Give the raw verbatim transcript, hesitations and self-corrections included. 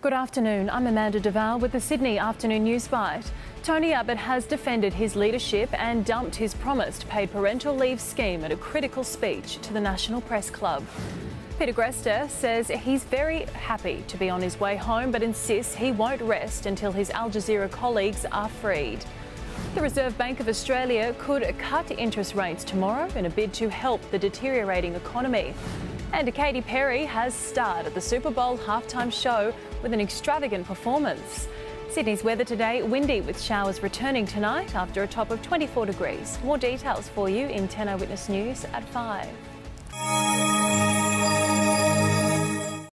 Good afternoon, I'm Amanda Duval with the Sydney Afternoon Newsbyte. Tony Abbott has defended his leadership and dumped his promised paid parental leave scheme at a critical speech to the National Press Club. Peter Grester says he's very happy to be on his way home but insists he won't rest until his Al Jazeera colleagues are freed. The Reserve Bank of Australia could cut interest rates tomorrow in a bid to help the deteriorating economy. And Katy Perry has starred at the Super Bowl halftime show with an extravagant performance. Sydney's weather today, windy with showers returning tonight after a top of twenty-four degrees. More details for you in ten Eyewitness News at five.